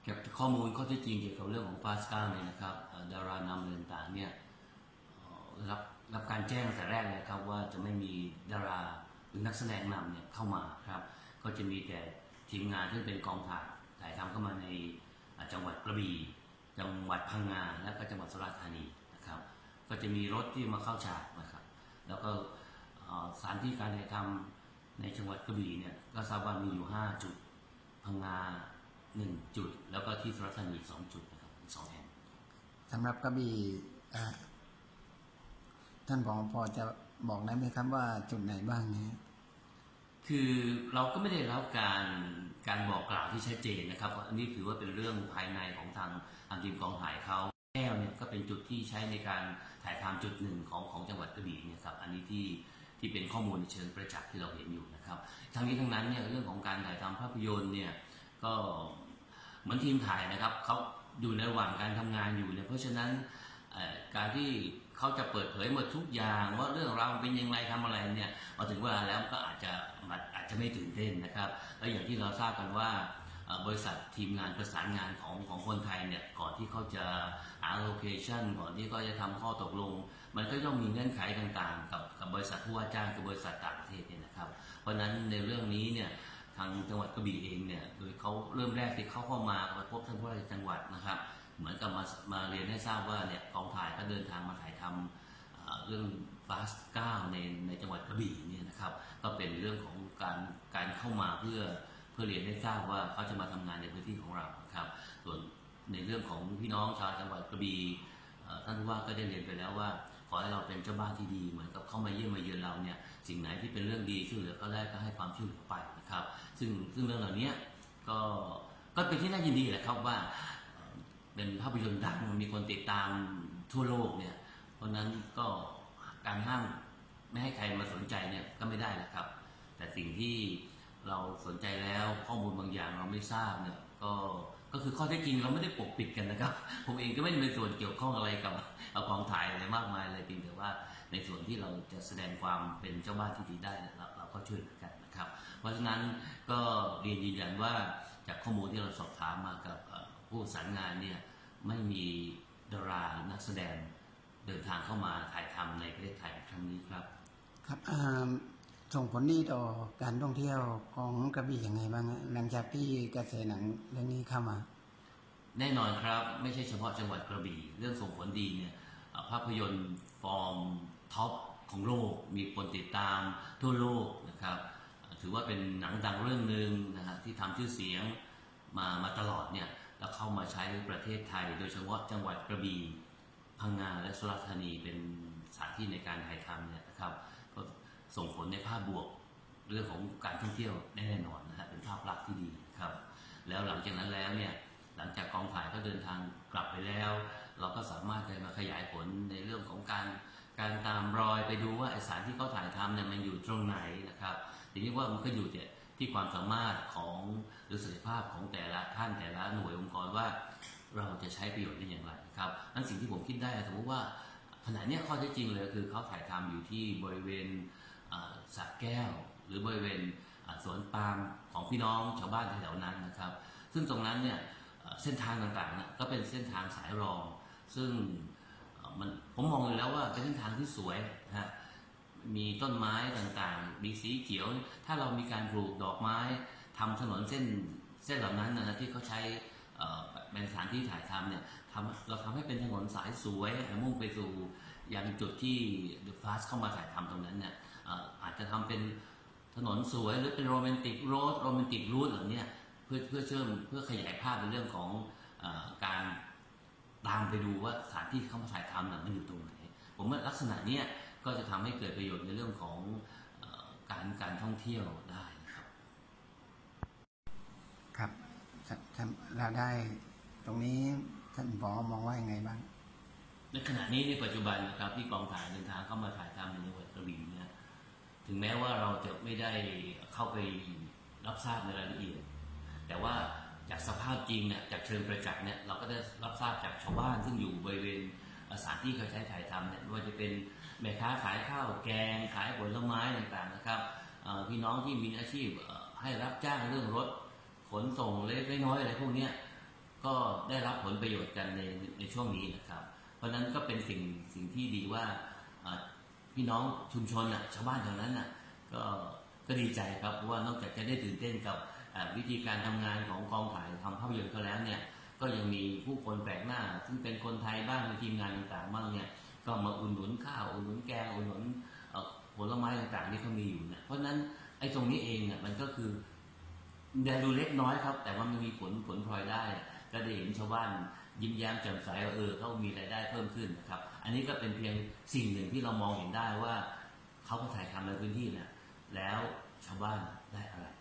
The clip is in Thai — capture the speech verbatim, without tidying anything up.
จากข้อมูลข้อเท็จจริงเกี่ยวกับเรื่องของฟาสก้าเนี่ยนะครับดารานำต่างๆเนี่ยรับรับการแจ้งแต่แรกเลยครับว่าจะไม่มีดาราหรือนักแสดงนำเนี่ยเข้ามาครับก็จะมีแต่ทีมงานที่เป็นกองถ่ายถ่ายทำเข้ามาในจังหวัดกระบี่จังหวัดพังงาและก็จังหวัดสุราษฎร์ธานีนะครับก็จะมีรถที่มาเข้าฉากนะครับแล้วก็สถานที่การถ่ายทำในจังหวัดกระบี่เนี่ยก็ทราบว่ามีอยู่ห้าจุดพังงาหนึ่งจุดแล้วก็ที่สุราษฎร์ธานีสองจุดนะครับสองแห่งสำหรับกระบี่ท่านผอพอจะบอกได้ไหมครับว่าจุดไหนบ้างนี้คือเราก็ไม่ได้รับการการบอกกล่าวที่ชัดเจนนะครับอันนี้ถือว่าเป็นเรื่องภายในของทางทางทีมกองถ่ายเขาแก้วเนี่ยก็เป็นจุดที่ใช้ในการถ่ายทำจุดหนึ่งของของจังหวัดกระบี่เนี่ยครับอันนี้ที่ที่เป็นข้อมูลในเชิงประจักษ์ที่เราเห็นอยู่นะครับทั้งนี้ทั้งนั้นเนี่ยเรื่องของการถ่ายทำภาพยนตร์เนี่ยก็เหมือนทีมถ่ายนะครับเขาอยู่ในระหว่างการทำงานอยู่เนี่ยเพราะฉะนั้นการที่เขาจะเปิดเผยหมดทุกอย่างว่าเรื่องราวเป็นยังไงทำอะไรเนี่ยพอถึงเวลาแล้วก็อาจจะอาจจะไม่ตื่นเต้นนะครับแล้วอย่างที่เราทราบกันว่าบริษัททีมงานประสานงานของของคนไทยเนี่ยก่อนที่เขาจะหาโลเคชั่นก่อนที่เขาจะทำข้อตกลงมันก็ต้องมีเงื่อนไขต่างๆกับกับบริษัทผู้ว่าจ้างกับบริษัทต่างประเทศเนี่ยนะครับเพราะฉะนั้นในเรื่องนี้เนี่ยทางจังหวัดกระบี่เองเนี่ยโดยเขาเริ่มแรกที่เขาเข้ามาพบท่านผู้ว่าราชการจังหวัดนะครับเหมือนกับมามาเรียนให้ทราบว่าเนี่ยกองถ่ายก็เดินทางมาถ่ายทำเรื่องฟาสเก้าในในจังหวัดกระบี่เนี่ยนะครับก็เป็นเรื่องของการการเข้ามาเพื่อเพื่อเรียนให้ทราบว่าเขาจะมาทำงานในพื้นที่ของเราครับส่วนในเรื่องของพี่น้องชาวจังหวัดกระบี่ท่านผู้ว่าก็ได้เรียนไปแล้วว่าขอให้เราเป็นเจ้าบ้านที่ดีเหมือนกับเข้ามาเยี่ยมมาเยือนเราเนี่ยสิ่งไหนที่เป็นเรื่องดีช่วยเหลือก็ได้ก็ให้ความช่วยเหลือไปนะครับซึ่งซึ่งเรื่องเหล่านี้ก็ก็เป็นที่น่ายินดีแหละครับว่าเป็นภาพยนตร์ดังมีคนติดตามทั่วโลกเนี่ยเพราะนั้นก็การห้ามไม่ให้ใครมาสนใจเนี่ยก็ไม่ได้แหละครับแต่สิ่งที่เราสนใจแล้วข้อมูลบางอย่างเราไม่ทราบเนี่ยก็ก็คือข้อเท็จจริงเราไม่ได้ปกปิดกันนะครับผมเองก็ไม่ได้มีส่วนเกี่ยวข้องอะไรกับกองถ่ายอะไรมากมายเลยเพียงแต่ว่าในส่วนที่เราจะแสดงความเป็นเจ้าบ้านที่ดีได้เราเราก็ช่วยเหลือกันนะครับเพราะฉะนั้นก็เรียนยืนยันว่าจากข้อมูลที่เราสอบถามมากับผู้ประสานงานเนี่ยไม่มีดารานักแสดงเดินทางเข้ามาถ่ายทำในประเทศไทยครั้งนี้ครับครับส่งผลดีต่อการท่องเที่ยวของกระบี่ยังไงบ้างหลังจากที่กระแสหนังเรื่องนี้เข้ามาแน่นอนครับไม่ใช่เฉพาะจังหวัดกระบี่เรื่องส่งผลดีเนี่ยภาพยนตร์ฟอร์มท็อปของโลกมีคนติดตามทั่วโลกนะครับถือว่าเป็นหนังดังเรื่องหนึ่งนะฮะที่ทำชื่อเสียงมามาตลอดเนี่ยแล้วเข้ามาใช้ประเทศไทยโดยเฉพาะจังหวัดกระบี่พังงาและสุราษฎร์ธานีเป็นสถานที่ในการถ่ายทำเนี่ยนะครับก็ส่งผลในภาพบวกเรื่องของการท่องเที่ยวแน่นอนนะฮะเป็นภาพลักษณ์ที่ดีครับแล้วหลังจากนั้นแล้วเนี่ยหลังจากกองถ่ายก็เดินทางกลับไปแล้วเราก็สามารถจะมาขยายผลในเรื่องของการการตามรอยไปดูว่าไอสถานที่เขาถ่ายทำเนี่ยมันอยู่ตรงไหนนะครับทีนี้ว่ามันก็อยู่ที่ความสามารถของหรือศักยภาพของแต่ละท่านแต่ละหน่วยองค์กรว่าเราจะใช้ประโยชน์ได้อย่างไรครับนั่นสิ่งที่ผมคิดได้สมมติว่าขณะนี้ข้อเท็จจริงเลยคือเขาถ่ายทำอยู่ที่บริเวณสระแก้วหรือบริเวณสวนปาล์มของพี่น้องชาวบ้านแถวๆนั้นนะครับซึ่งตรงนั้นเนี่ยเส้นทางต่างๆนะก็เป็นเส้นทางสายรองซึ่งมันผมมองเลยแล้วว่าเป็นเส้นทางที่สวยนะฮะมีต้นไม้ต่างๆมีสีเขียวถ้าเรามีการปลูกดอกไม้ทำถนนเส้นเส้นเหล่านั้นนะที่เขาใช้เป็นสถานที่ถ่ายทำเนี่ยทำเราทำให้เป็นถนนสายสวยมุ่งไปสู่ยังจุดที่ The Fast เข้ามาถ่ายทำตรงนั้นเนี่ยอาจจะทำเป็นถนนสวยหรือเป็นโรแมนติกโรดโรแมนติกรูทเหล่านี้เพื่อเพื่อเชื่อมเพื่อขยายภาพในเรื่องของการตามไปดูว่าสถานที่เข้ามาถ่ายทำมันอยู่ตรงไหนผมว่าลักษณะนี้ก็จะทำให้เกิดประโยชน์ในเรื่องของการการท่องเที่ยวได้ครับครับเราได้ตรงนี้ท่านผอมองว่ายังไงบ้างในขณะนี้ในปัจจุบันนะครับที่กองถ่ายเดินทางเข้ามาถ่ายทำในจังหวัดกระบี่เนี่ยถึงแม้ว่าเราจะไม่ได้เข้าไปรับทราบในรายละเอียดแต่ว่าจากสภาพจริงเนี่ยจากเชิงประจักษ์เนี่ยเราก็ได้รับทราบจากชาวบ้านซึ่งอยู่บริเวณสถานที่เขาใช้ถ่ายทำเนี่ยไม่ว่าจะเป็นแม่ค้าขายข้าวแกงขายผลไม้ต่างๆนะครับพี่น้องที่มีอาชีพให้รับจ้างเรื่องรถขนส่งเล็กน้อยอะไรพวกนี้ก็ได้รับผลประโยชน์กันในในช่วงนี้นะครับเพราะฉะนั้นก็เป็นสิ่งสิ่งที่ดีว่าพี่น้องชุมชนน่ะชาวบ้านแถวนั้นน่ะก็ก็ดีใจครับเพราะว่านอกจากจะได้ตื่นเต้นกับวิธีการทำงานของกองถ่ายทำภาพยนตร์เขาแล้วเนี่ยก็ยังมีผู้คนแปลกหน้าซึ่งเป็นคนไทยบ้างในทีมงานต่างๆบ้างเนี่ยก็มาอุดหนุนข้าวอุดหนุนแกงอุดหนุนผลไม้ต่างๆที่เขามีอยู่เนี่ยเพราะฉะนั้นไอ้ตรงนี้เองเนี่ยมันก็คือดูเล็กน้อยครับแต่ว่ามันมีผลผลพลอยได้ก็ได้เห็นชาวบ้านยิ้มแย้มแจ่มใสว่าเออเขามีรายได้เพิ่มขึ้นนะครับอันนี้ก็เป็นเพียงสิ่งหนึ่งที่เรามองเห็นได้ว่าเขาก็ถ่ายทำในพื้นที่เนี่ยแล้วชาวบ้านได้อะไร